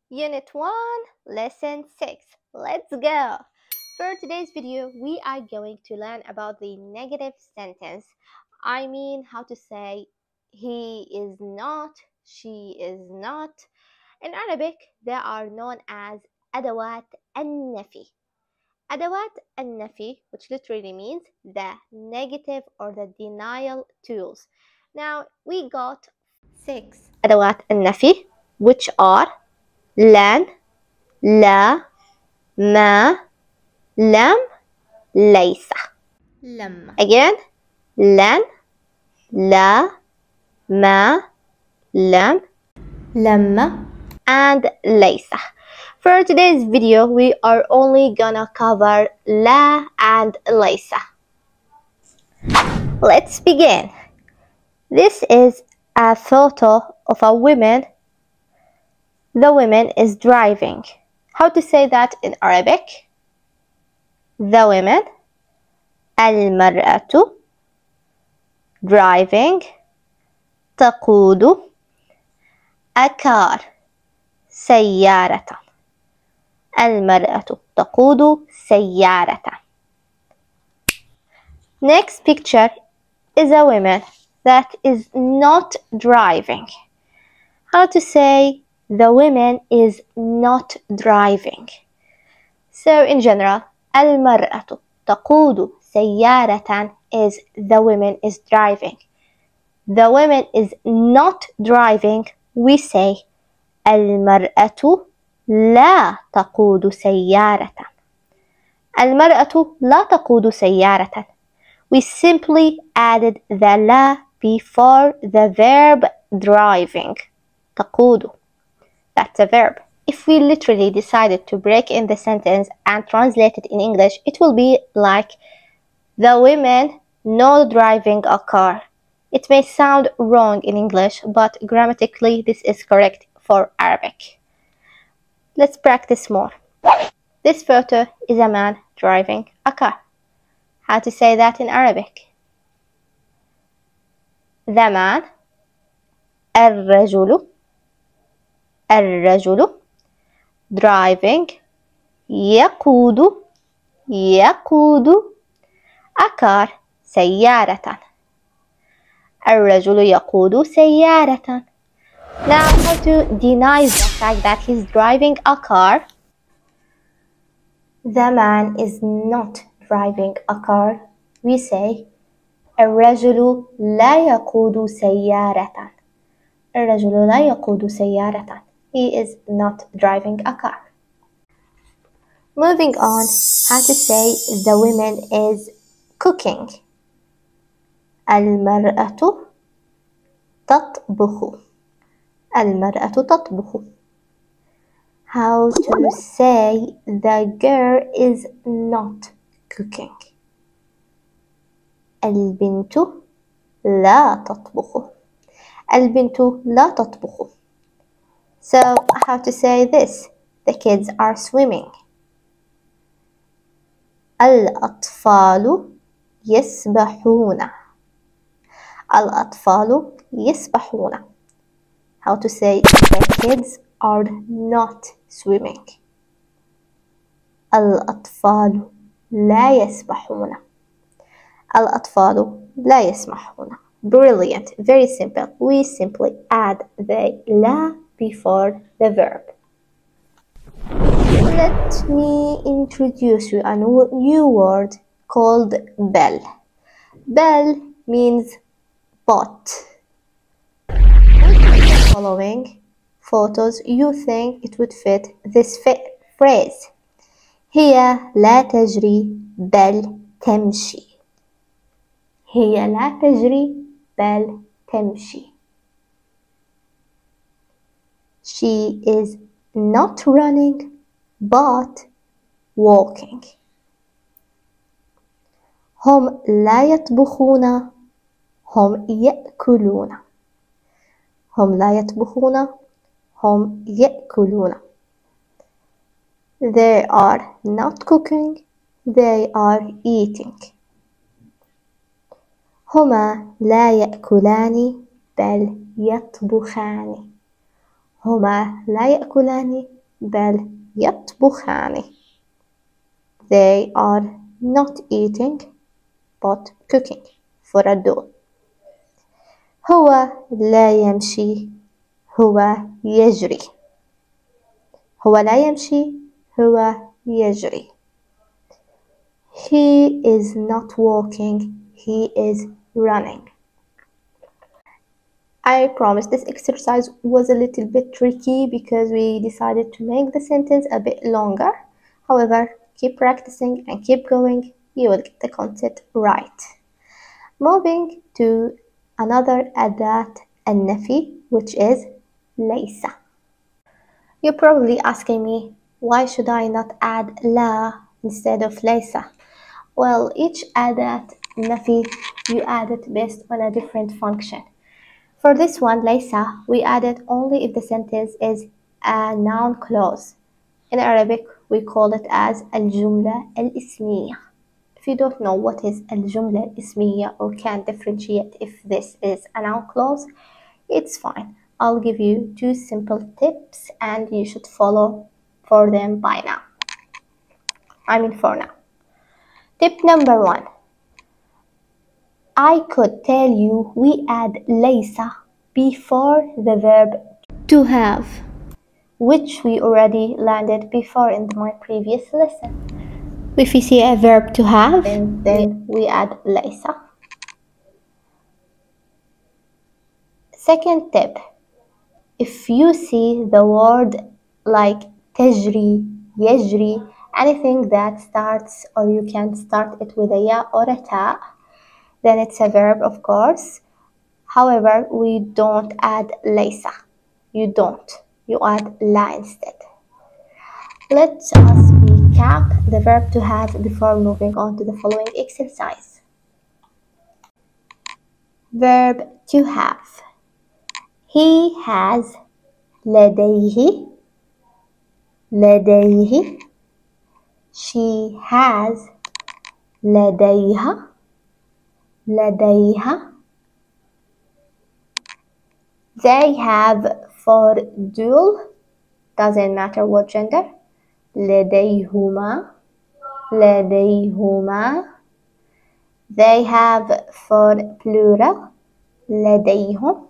Unit 1, Lesson 6. Let's go! For today's video, we are going to learn about the negative sentence. I mean, how to say he is not, she is not. In Arabic, they are known as أدوات النفي. أدوات النفي, which literally means the negative or the denial tools. Now, we got 6 أدوات النفي, which are لن, لا, ما, لم, ليس. لما. Again, لن, لا, ما, لم, لما, and ليس. For today's video, we are only gonna cover لا and ليس. Let's begin. This is a photo of a woman. The woman is driving. How to say that in Arabic? The woman, المرأة, driving, تقود, a car, سيارة. المرأة تقود سيارة. Next picture is a woman that is not driving. How to say the woman is not driving? So in general, المرأة تقود سيارة is the woman is driving. The woman is not driving, we say المرأة لا تقود سيارة. المرأة لا تقود سيارة. We simply added the لا before the verb driving. تقود. That's a verb. If we literally decided to break in the sentence and translate it in English, it will be like the women not driving a car. It may sound wrong in English, but grammatically this is correct for Arabic. Let's practice more. This photo is a man driving a car. How to say that in Arabic? The man, الرجل, الرجل, driving, يقود, يقود, a car, سيارة. الرجل يقود سيارة. Now, how to deny the fact that he's driving a car? The man is not driving a car. We say الرجل لا يقود سيارة. الرجل لا يقود سيارة. He is not driving a car. Moving on, how to say the woman is cooking. المرأة تطبخ. المرأة تطبخ. How to say the girl is not cooking. البنت لا تطبخ. البنت لا تطبخ. So how to say this? The kids are swimming. الأطفال يسبحون. الأطفال يسبحون. How to say the kids are not swimming. الأطفال لا يسبحون. الأطفال لا يسبحون. Brilliant, very simple. We simply add the لا before the verb. Let me introduce you a new word called bell. Bell means bot. With the following photos, you think it would fit this phrase. هي لا تجري بل تمشي. هي لا تجري بل تمشي. She is not running but walking. هم لا يطبخون هم يأكلون. هم لا يطبخون هم يأكلون. They are not cooking, they are eating. هما لا يأكلان بل يطبخان. هما لا يأكلان بل يطبخان. They are not eating but cooking for a doll. هو لا يمشي، هو يجري. هو لا يمشي، هو يجري. He is not walking, he is running. I promise this exercise was a little bit tricky because we decided to make the sentence a bit longer. However, keep practicing and keep going, you will get the concept right. Moving to another أداة النفي, which is ليس. You're probably asking me, why should I not add لا instead of ليس? Well, each أداة نفي you add it based on a different function. For this one, ليس, we add it only if the sentence is a noun clause. In Arabic, we call it as الجملة الإسمية. If you don't know what is الجملة الإسمية or can't differentiate if this is a noun clause, it's fine. I'll give you 2 simple tips and you should follow for them by now. For now. Tip number 1. I could tell you we add ليس before the verb to have, which we already learned before in my previous lesson. If we see a verb to have, then we add ليس. Second tip, if you see the word like تجري, يجري, anything that starts or you can start it with a ya or a ta, then it's a verb, of course. However, we don't add ليس. You don't. You add لا instead. Let us recap the verb to have before moving on to the following exercise. Verb to have. He has لديه. لديه. She has لديها. لديها. They have for dual, doesn't matter what gender. لديهما. لديهما. They have for plural. لديهم.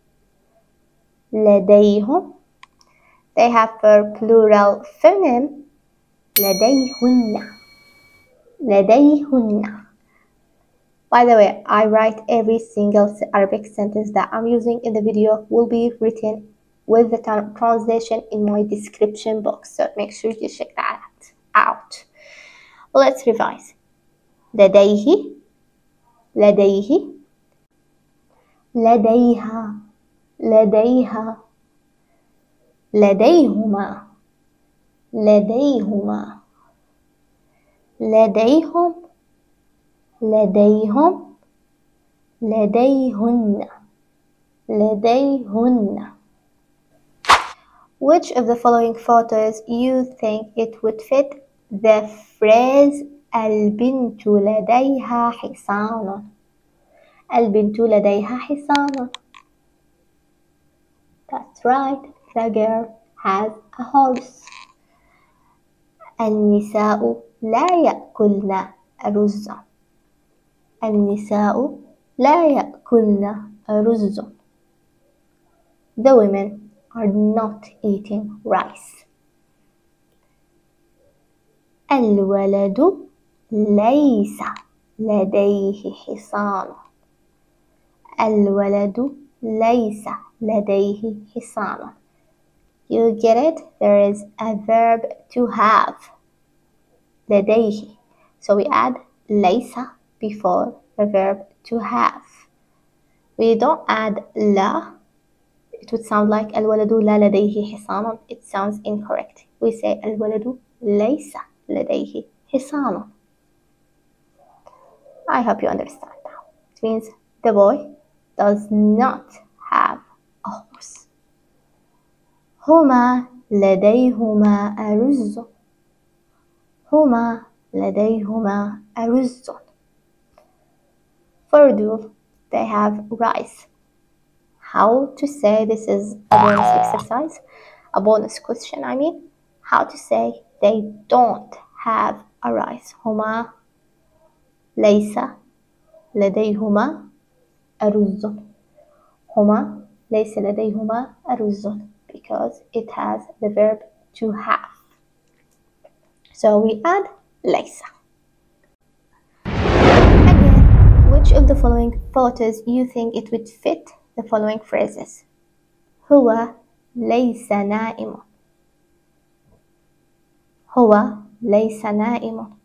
لديهم. They have for plural feminine. لديهن. لديهن. By the way, I write every single Arabic sentence that I'm using in the video will be written with the translation in my description box, so make sure you check that out. Let's revise. لديه. لديه. لديها. لديها. لديهما. لديهما. لديهم. لديهم. لديهن. لديهن. Which of the following photos you think it would fit the phrase البنت لديها حصان؟ البنت لديها حصان. That's right, the girl has a horse. النساء لا يأكلن الرز. النساء لا يأكلن الرز. The women are not eating rice. الولد ليس لديه حصان. الولد ليس لديه حصان. You get it? There is a verb to have. لديه. So we add ليس before the verb to have. We don't add لا. It would sound like الولد لا لديه حصان. It sounds incorrect. We say الولد ليس لديه حصان. I hope you understand now. It means the boy does not have a horse. هما لديهما أرز. هما لديهما أرز. For dual, they have rice. How to say this is a bonus exercise, a bonus question, how to say they don't have a rice. هما ليس لديهما أرز. هما ليس لديهما أرز because it has the verb to have. So we add ليس. Again, which of the following photos you think it would fit the following phrases? هو ليس نائم. هو ليس نائم.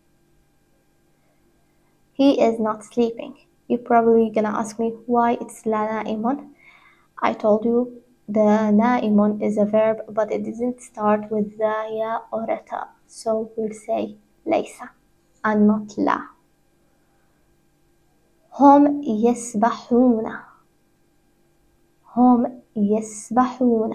He is not sleeping. You're probably gonna ask me why it's لا نائم. I told you the نائم is a verb, but it doesn't start with the ya or a ta. So we'll say ليس and not لا. هم يسبحون. هم يسبحون.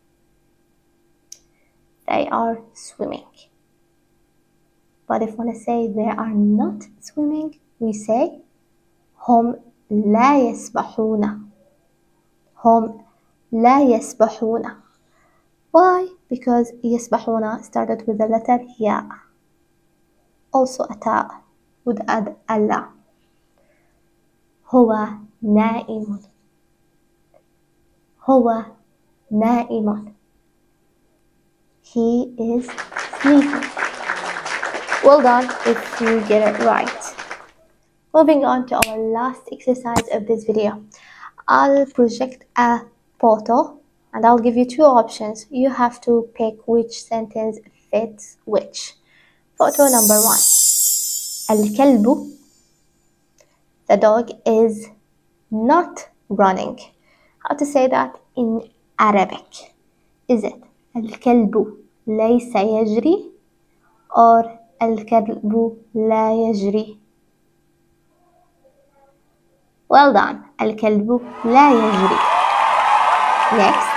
They are swimming. But if we want to say they are not swimming, we say هم لا يسبحون. هم لا يسبحون. Why? Because يسبحون started with the letter ya. Also a ta would add alla. هو نائم. هو نائم. He is sleeping. Well done if you get it right. Moving on to our last exercise of this video. I'll project a photo and I'll give you two options. You have to pick which sentence fits which. Photo number 1. الكلب. The dog is not running. How to say that in Arabic? Is it الكلب ليس يجري or الكلب لا يجري? Well done. الكلب لا يجري. Next.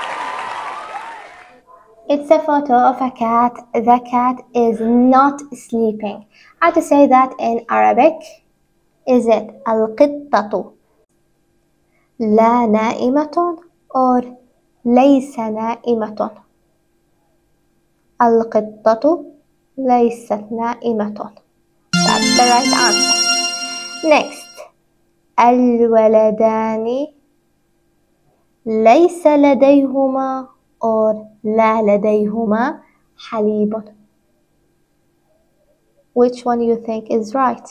It's a photo of a cat. The cat is not sleeping. How to say that in Arabic? Is it القطة لا نائمة or ليس نائمة؟ القطة ليست نائمة. That's the right answer. Next. الولدان ليس لديهما or لا لديهما حليب. Which one you think is right?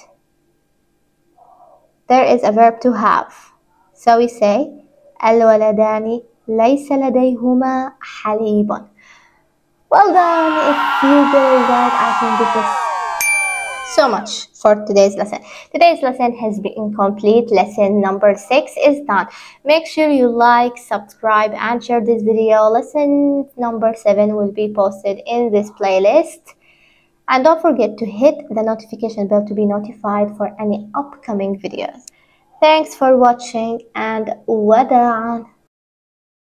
There is a verb to have. So we say الولدان ليس لديهما حليب. Well done. If you get it right, I think this is so much for today's lesson. Today's lesson has been complete. Lesson number 6 is done. Make sure you like, subscribe, and share this video. Lesson number 7 will be posted in this playlist. And don't forget to hit the notification bell to be notified for any upcoming videos. Thanks for watching and وداعاً.